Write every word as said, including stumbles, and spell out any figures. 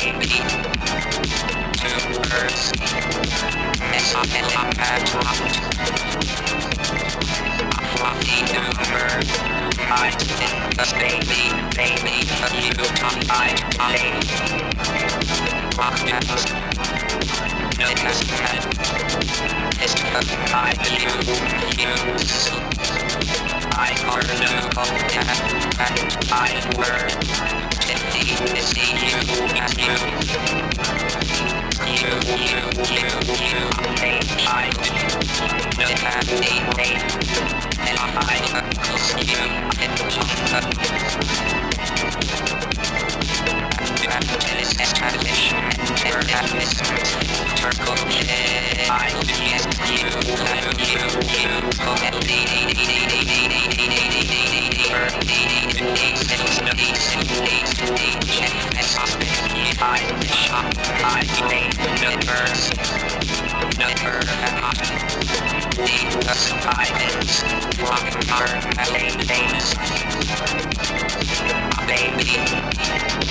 baby. Two words. It's up and up and top. Floppy number. I think the baby, baby, but you don't I, I. Rock never. No testament. It's just I, you, use. I are no that, and I were. Indeed, to see you as you. You, you, you, you, me, I. No that me, me. And I close you in the Capitalist establishment, terrorism, turtle, I, yes, you, you, you, Baby